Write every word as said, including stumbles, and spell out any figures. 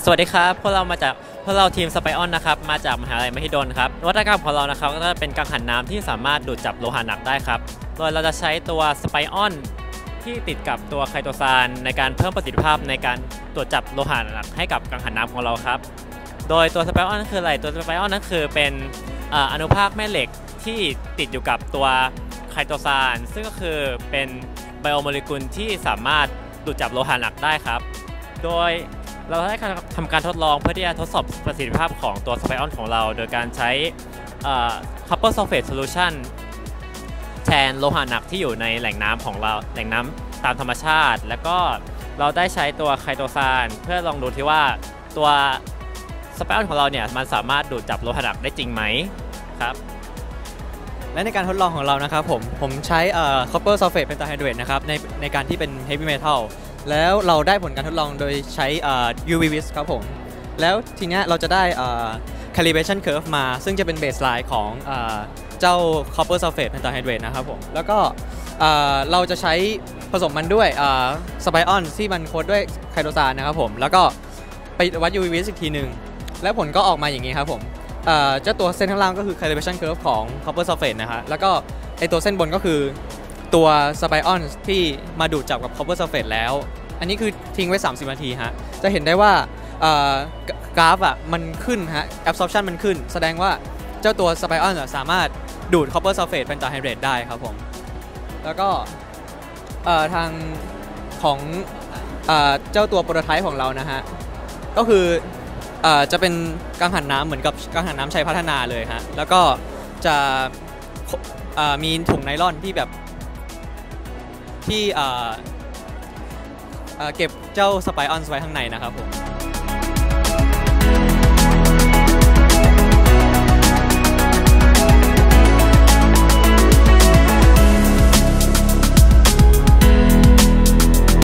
สวัสดีครับพวกเรามาจากพวกเราทีมสไปออนนะครับมาจากมหาลัยมหิดลครับนวัตกรรมของเรานะครับก็จะเป็นกังหันน้ำที่สามารถดูดจับโลหะหนักได้ครับโดยเราจะใช้ตัวสไปออนที่ติดกับตัวไคโตซานในการเพิ่มประสิทธิภาพในการตรวจจับโลหะหนักให้กับกังหันน้ำของเราครับโดยตัวสไปออนนั่นคืออะไรตัวสไปออนนั่นคือเป็นอนุภาคแม่เหล็กที่ติดอยู่กับตัวไคโตซานซึ่งก็คือเป็นไบโอโมเลกุลที่สามารถดูดจับโลหะหนักได้ครับโดยเราได้ทำการทดลองเพื่อที่จะทดสอบประสิทธิภาพของตัวสไปออนของเราโดยการใช้ copper sulfate solution แทนโลหะหนักที่อยู่ในแหล่งน้ำของเราแหล่งน้ำตามธรรมชาติแล้วก็เราได้ใช้ตัวไคโตซานเพื่อลองดูที่ว่าตัวสไปออนของเราเนี่ยมันสามารถดูดจับโลหะหนักได้จริงไหมครับและในการทดลองของเรานะครับผมผมใช้ copper sulfate pentahydrate นะครับในในการที่เป็น heavy metalแล้วเราได้ผลการทดลองโดยใช้ ยู วี วิส ครับผมแล้วทีนี้เราจะได้ calibration curve มาซึ่งจะเป็น baseline ของเจ้า copper sulfate pentahydrate นะครับผมแล้วก็เราจะใช้ผสมมันด้วยสไปออนที่มันโค้ดด้วยไคโตซานนะครับผมแล้วก็ไปวัด ยู วี วิส อีกทีหนึ่งแล้วผลก็ออกมาอย่างนี้ครับผมเจ้าตัวเส้นข้างล่างก็คือ calibration curve ของ copper sulfate นะฮะแล้วก็ไอตัวเส้นบนก็คือตัวสไปออนที่มาดูดจับกับ copper sulfate แล้วอันนี้คือทิ้งไว้สามสิบนาทีฮะจะเห็นได้ว่ากราฟอ่ะมันขึ้นฮะ absorption มันขึ้นแสดงว่าเจ้าตัวสไปออนสามารถดูด copper sulfate pentahydrate ได้ครับผมแล้วก็ทางของเจ้าตัวโปรโตไทป์ของเรานะฮะก็คือจะเป็นกังหันน้ำเหมือนกับกังหันน้ำชัยพัฒนาเลยฮะแล้วก็จะมีถุงไนล่อนที่แบบที่เก็บเจ้าสไปออนไว้ข้างในนะครับผม